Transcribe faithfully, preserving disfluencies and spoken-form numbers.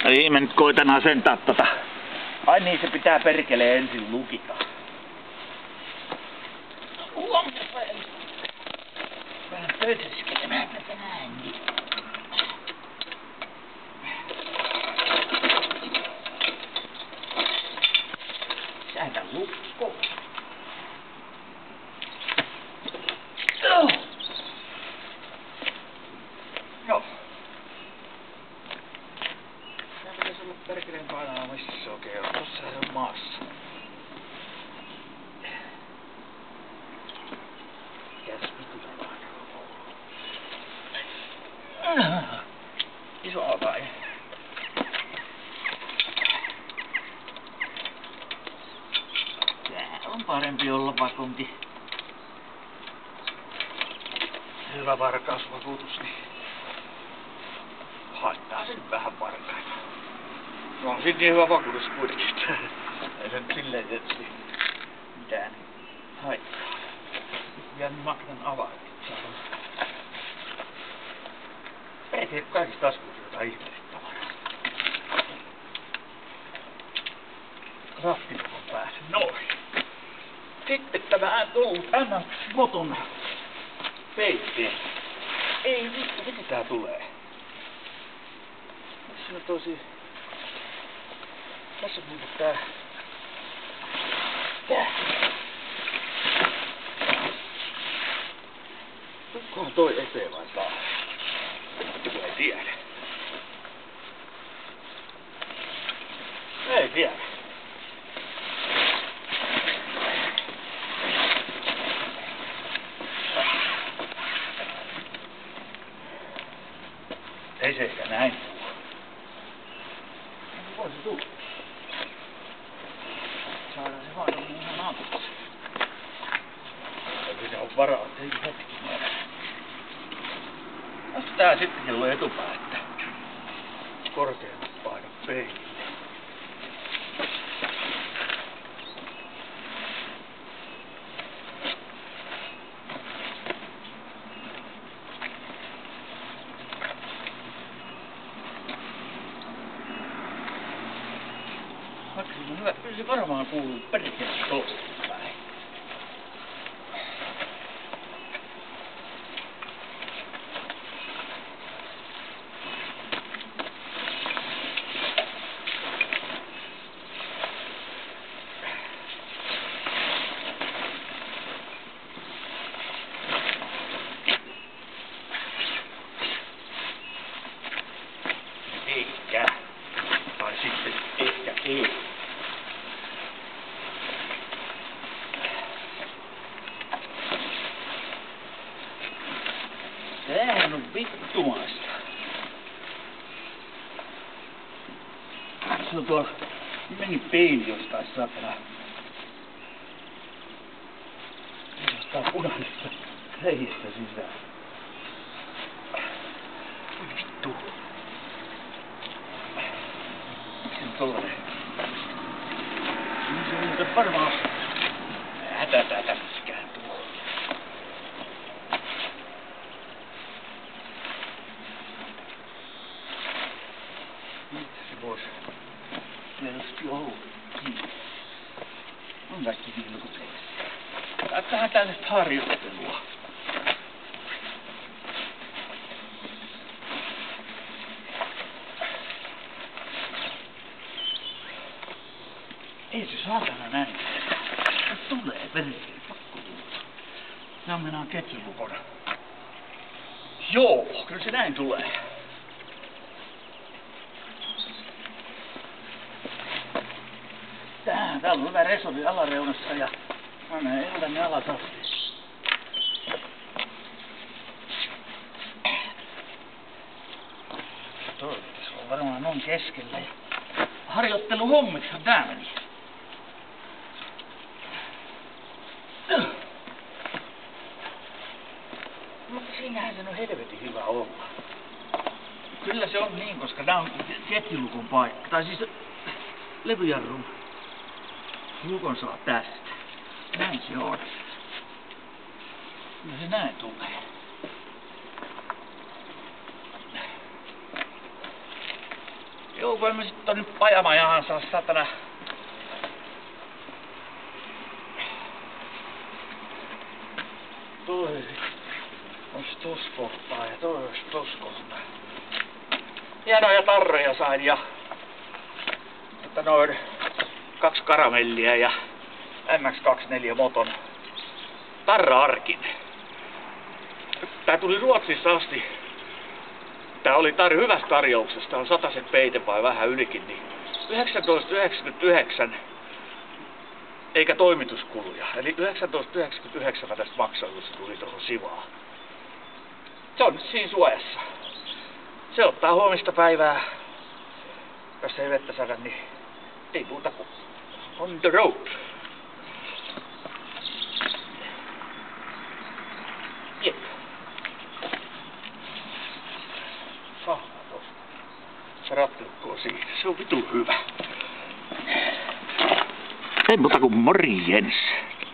Ei me nyt koitan asentaa tota. Ai niin, se pitää perkelee ensin lukita. Vähän pötöskelemään tätä näin. Säätä lukko. Joo. Tää pitäis olla perkeleen painaa missä se okei on. Tossa se on maassa. Mikäs vitu se painaa? Iso avain. Tää on parempi olla vakonki. Hyvä varkausvakuutus, niin haittaa sen vähän varkaita. No on siinä niin hyvä vakuutus kuitenkin, että ei se nyt silleen tietysti mitään haittaa. Nyt vielä Magnan avain. Perkele kaikista taskuissa jotain ihmeellittävää. Rattilukon päässä. Noin. Sitten tämä tullut M X-moton peitteen. Ei vittu, miten tää tulee? Tässä on tosi... Tässä on niinku tää... Tää... Tukkohan toi eteen vai taas? Joku ei tiedä. Ei tiedä. Ei se ehkä näin tuu. Voi se tuu. Saadaan se vaan ihan avuksi. Eikö se on varaa, ettei hetki näin. Osta tää sitten kello etupää, että korkeammat painot peilille. Vaikka se on hyvä, kyllä se varmaan kuuluu perkeleen toisinpäin. Eikä. Tai sitten ehkä ei. Tämähän on vittumaista. Se on tuolla... Meni peili jostain satana. Jostain punaisesta reistä sisään. Vittu. Miksi se on tollanen? Se on muuten varmaan... Hätätää tämmöskään tuo. Mitä se vois? Tietysti ollut kiinni. On kaikki vilkut edessä. Tähän tällaista harjoittelua. Ei se saatana näin. Se tulee perkele, pakko tulla. Nämä mennään ketjulukona. Joo, kyllä se näin tulee. Tää, täällä on hyvä resori alareunassa ja anna eltäni alas asti. Toi pitäis olla varmaan noin keskellä. Harjoitteluhommithan tää meni. Mutta siinähän se on helvetin hyvä olla. Kyllä se on niin, koska tää on ketjulukon paikka. Tai siis levyjarrun. Lukon saa tästä. Näin se on. Kyllä se näin tulee. Joo, kun mä sit tonne pajamajahan saa satana. Toi ois tos kohtaa ja toi ois tos kohtaa. Hienoja tarroja sain ja että noin kaksi karamellia ja M X kaksikymmentäneljä moton tarra-arkin. Tää tuli Ruotsissa asti. Tää oli tar hyvässä tarjouksessa. Tää on sataset peite vai vähän ylikin. Niin yhdeksäntoista yhdeksänkymmentäyhdeksän eikä toimituskuluja. Eli yhdeksäntoista yhdeksänkymmentäyhdeksän mä tästä maksoin, kun se tuli tuohon sivaan. Se on nyt siinä suojassa. Se ottaa huomista päivää. Jos ei vettä saada, niin ei muuta kuin on the road. Jep. Sahna tosta. Se rattilukko on siinä. Se on vitun hyvä. Ei muuta kuin morjens.